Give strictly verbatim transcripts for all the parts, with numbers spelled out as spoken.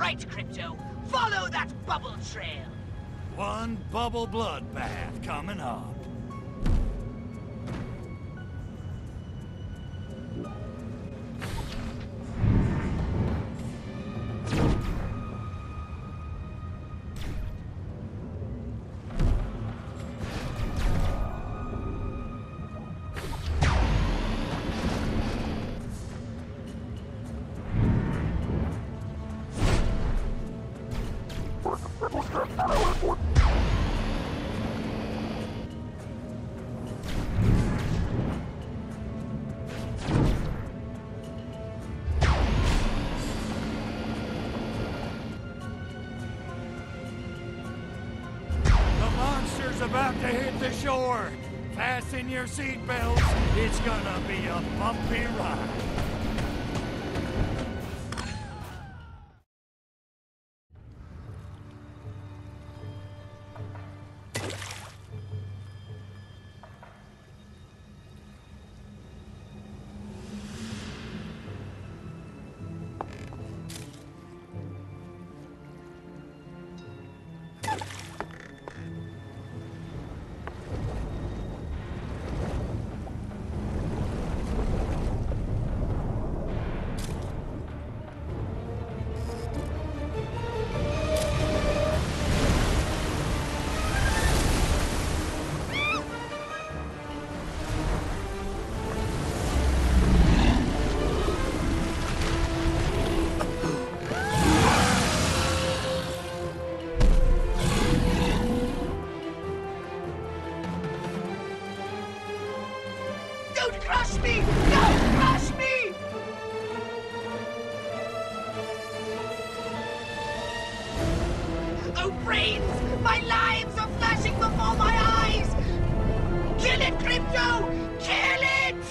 right, Crypto. Follow that bubble trail. One bubble bloodbath coming up. About to hit the shore. Fasten your seatbelts. It's gonna be a bumpy ride. Don't crush me! Don't crush me! Oh, brains! My lives are flashing before my eyes! Kill it, Crypto! Kill it!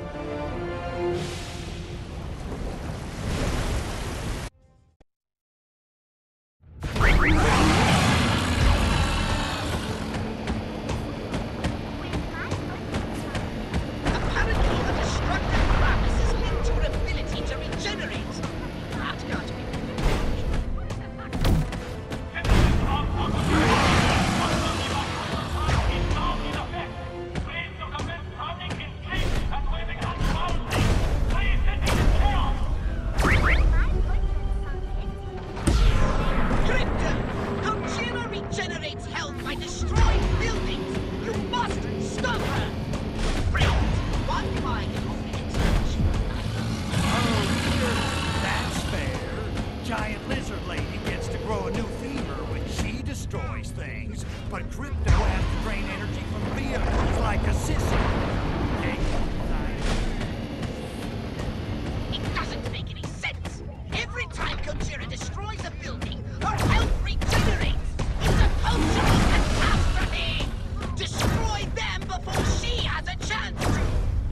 But Crypto has to drain energy from vehicles like a sissy. It doesn't make any sense. Every time Kojira destroys a building, her health regenerates. It's a cultural catastrophe. Destroy them before she has a chance to.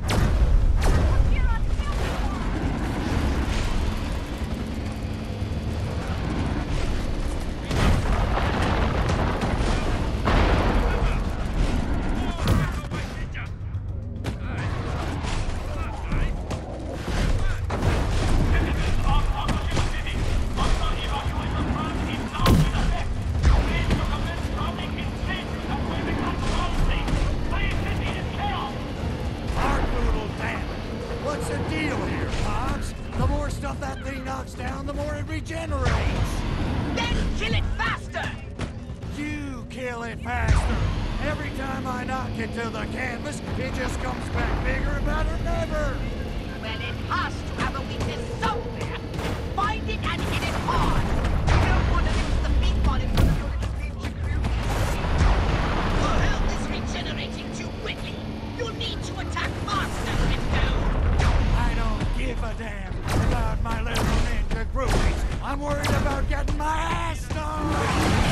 That thing knocks down, the more it regenerates. Then kill it faster! You kill it faster. Every time I knock it to the canvas, it just comes back bigger and better than ever. Well, it has to have a weakness somewhere. Find it and hit it hard. You don't want to miss the beat on it from your little future crew. Your health is regenerating too quickly. You'll need to attack faster, Crypto. I don't give a damn about my little ninja groupies. I'm worried about getting my ass stoned!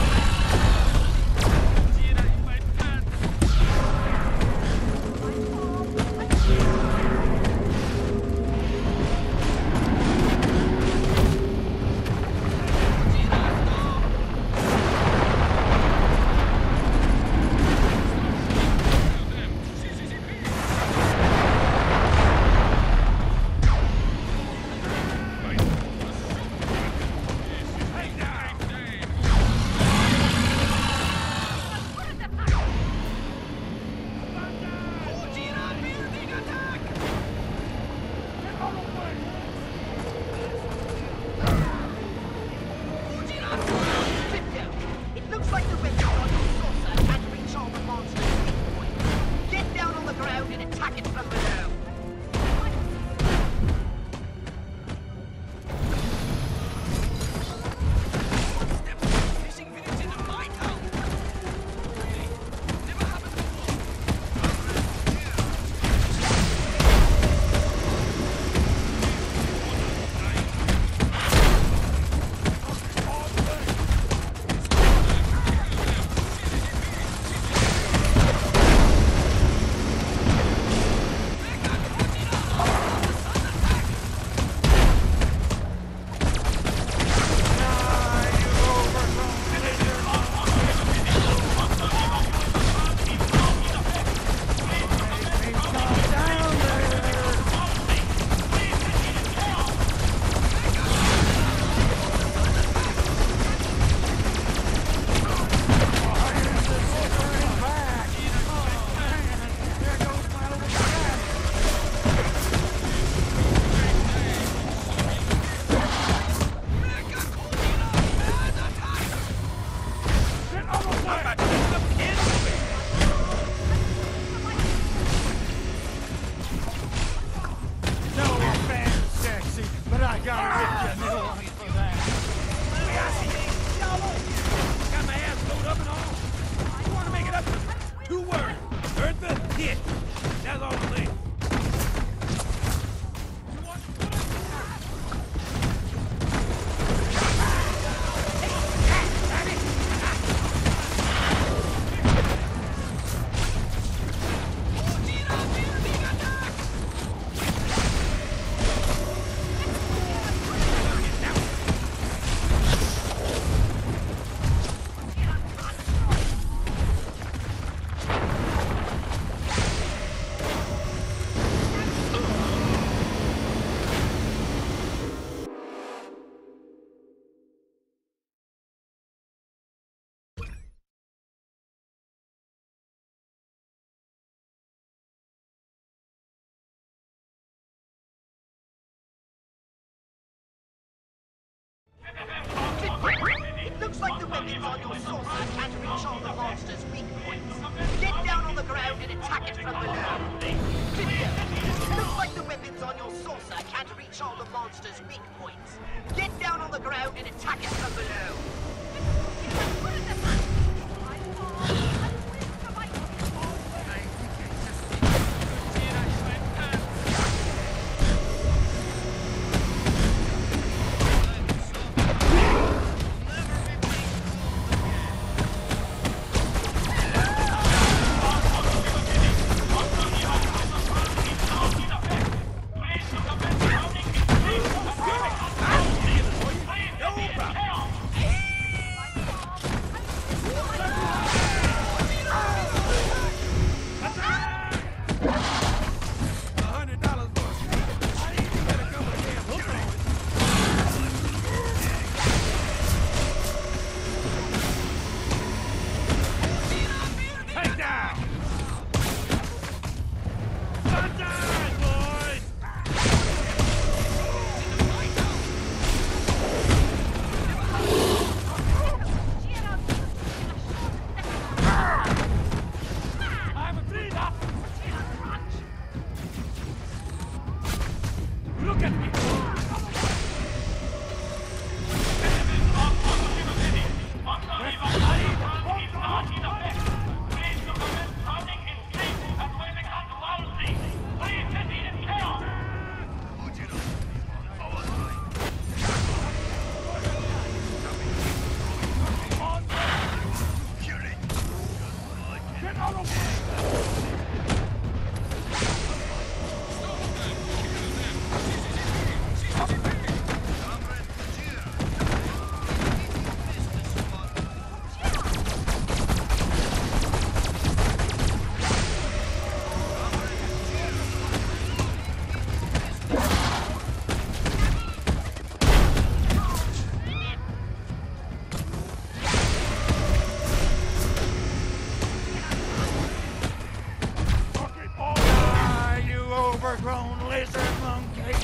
My attack it from below. It looks like the weapons on your saucer can't reach all the monster's weak points. Get down on the ground and attack it from below. It looks like the weapons on your saucer can't reach all the monster's weak points. Get down on the ground and attack it from below. overgrown lizard monkey.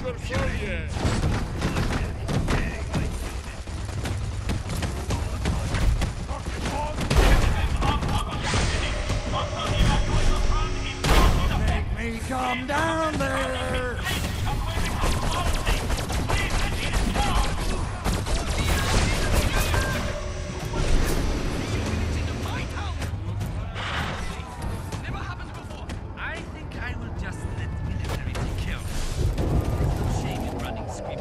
Make me come down there! I think I will just let the military take care of it. There's no shame in running script.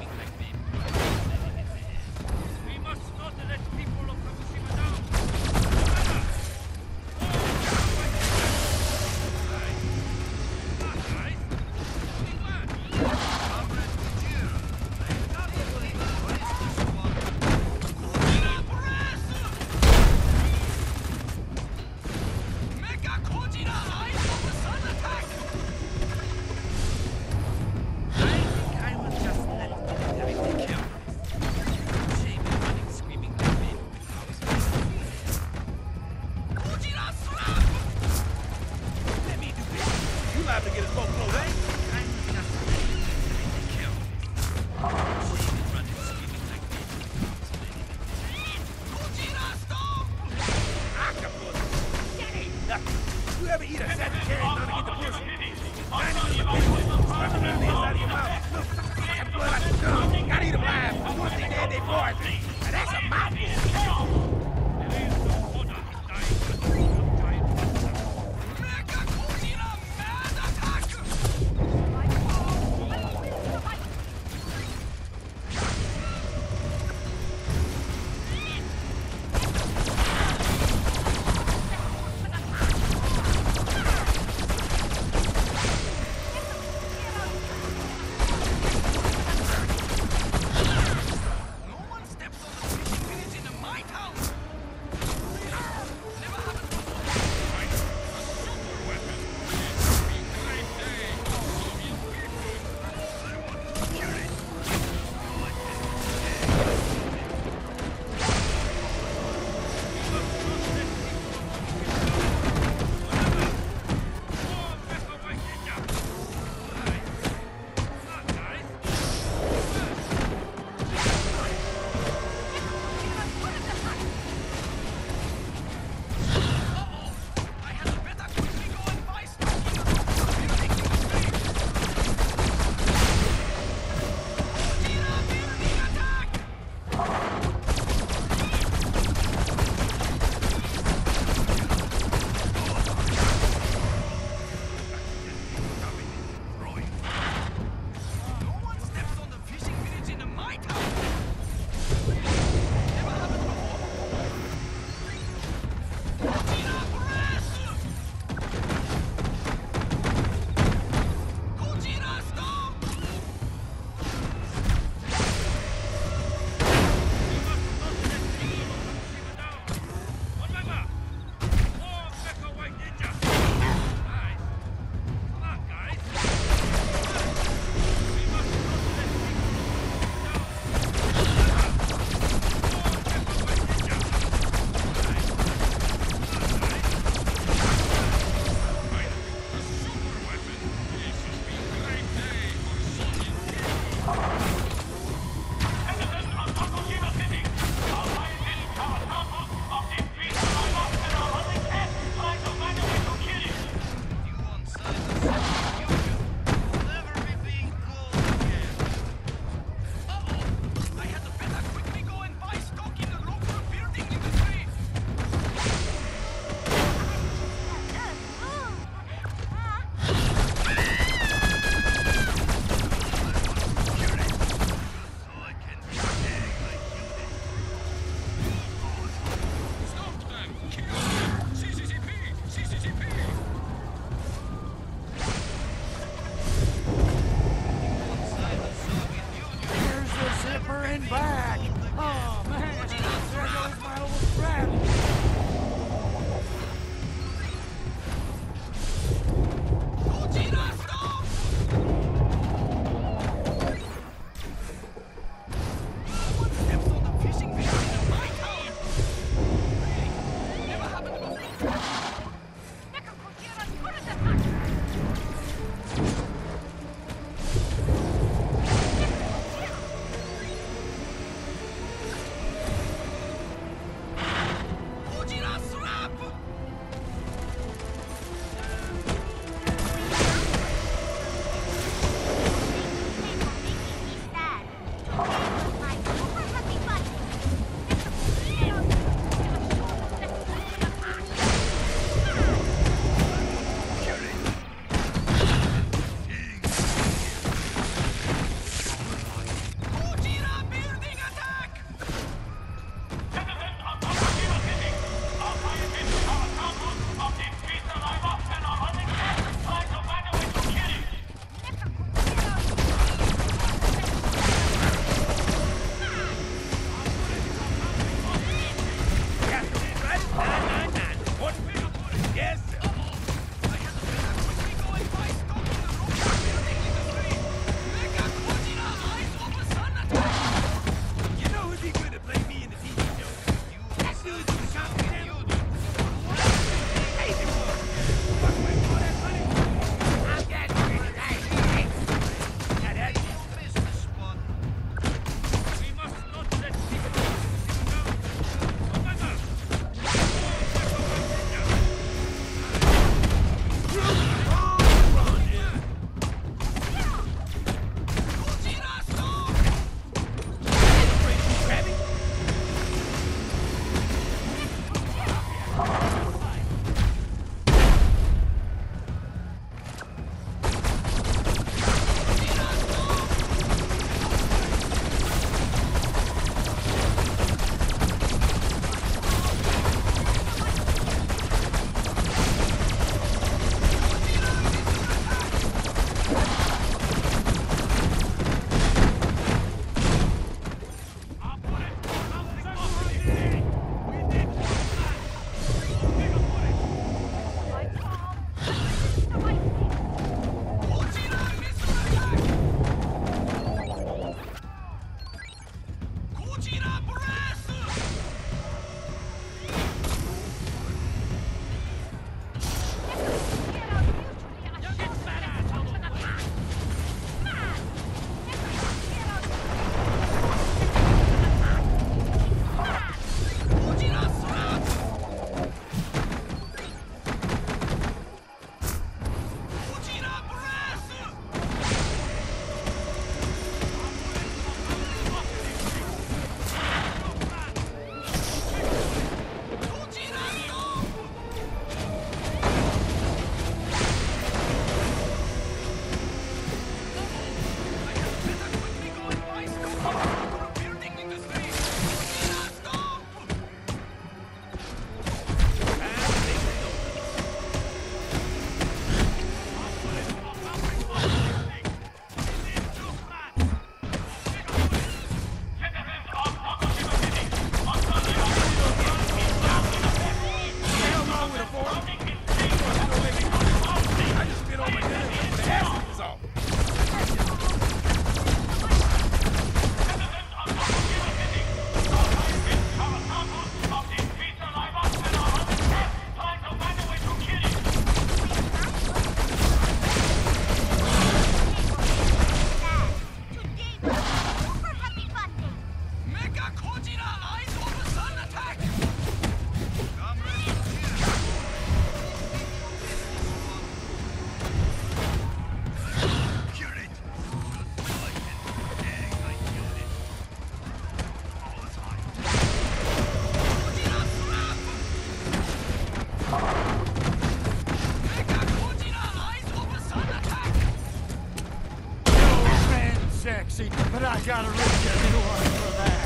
sexy, but I gotta read you a new one for that.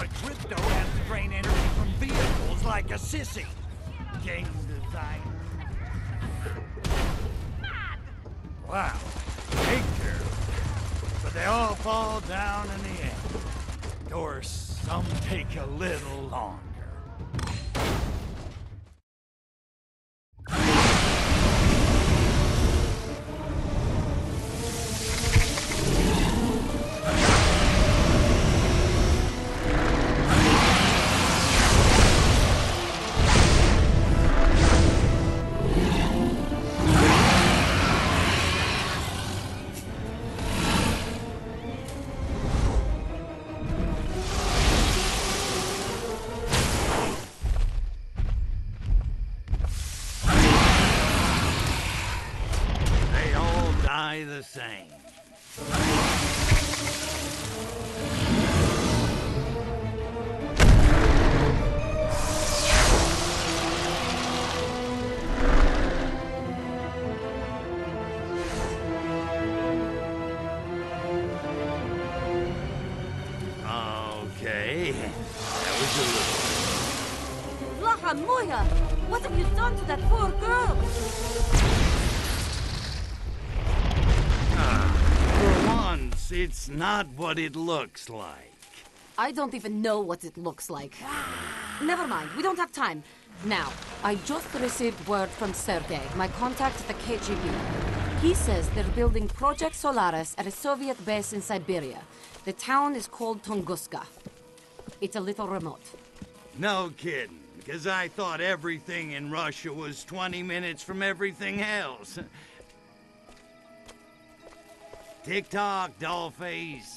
but crypto has to drain energy from vehicles like a sissy. Game designer. Wow, picture. But they all fall down in the end. Of course, some take a little longer. The same. Okay, that was a little. Lahamuya! What have you done to that poor girl? It's not what it looks like. I don't even know what it looks like. Never mind, we don't have time. Now, I just received word from Sergei, my contact at the K G B. He says they're building Project Solaris at a Soviet base in Siberia. The town is called Tunguska. It's a little remote. No kidding, because I thought everything in Russia was twenty minutes from everything else. Tick-tock, dollface.